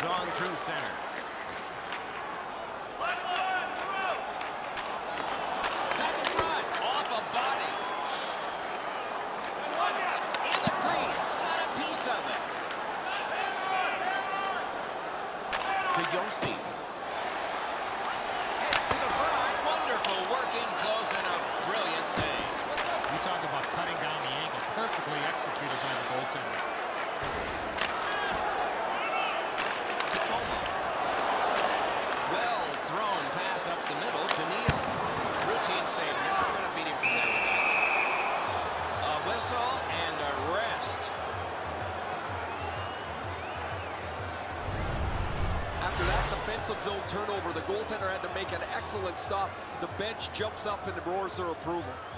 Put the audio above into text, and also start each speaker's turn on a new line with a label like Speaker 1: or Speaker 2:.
Speaker 1: on through center. Back in front. Off a body. In the crease. Got a piece of it. To Josi. Heads to the front. Wonderful work in close and a brilliant save.
Speaker 2: You talk about cutting down the angle. Perfectly executed by the goaltender.
Speaker 1: Tacoma. Well thrown pass up the middle to Neal. Routine save. You're not going to beat him from there with that. A whistle and a rest.
Speaker 3: After that defensive zone turnover, the goaltender had to make an excellent stop. The bench jumps up and roars their approval.